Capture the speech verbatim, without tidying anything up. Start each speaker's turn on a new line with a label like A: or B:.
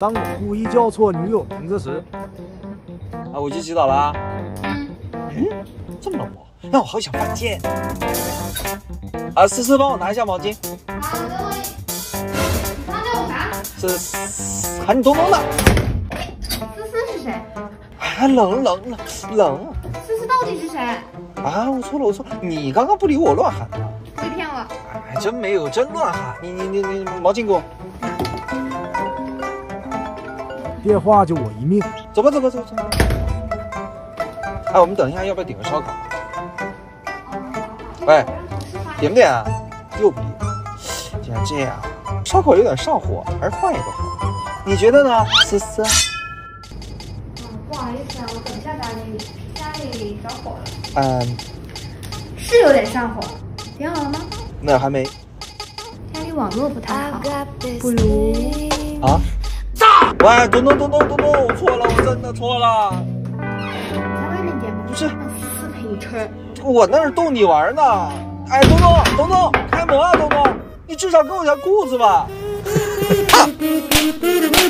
A: 当我故意叫错女友名字时，
B: 啊，我去洗澡了啊。嗯，这么冷漠，让我好想犯贱。啊，思思，帮我拿一下毛巾。
C: 好，等我一。你刚叫我啥？
B: 是喊你东东的。
C: 思思是谁？
B: 啊，冷冷冷冷。
C: 思思到底是谁？
B: 啊，我错了，我错了，你刚刚不理我乱喊的。
C: 别骗我！
B: 哎，真没有，真乱喊。你你你你毛巾给我。
A: 电话就我一命。
B: 走吧走吧走走。哎，我们等一下要不要点个烧烤？喂，点不点啊？又不点。既然这样，烧烤有点上火，还是换一个好。你觉得呢，思思？
C: 嗯，不好意思啊，我等一下打给你，家里着火了。
B: 嗯，
C: 是有点上火。点好了吗？
B: 那还没。
C: 家里网络不太好，不如
B: 啊？喂，东东东东东东，我错了，我真的错了。
C: 在外面点吧。
B: 不是，
C: 让思思陪你吃。
B: 我那是逗你玩呢。哎，东东东东，开门啊，东东，你至少给我条裤子吧。啊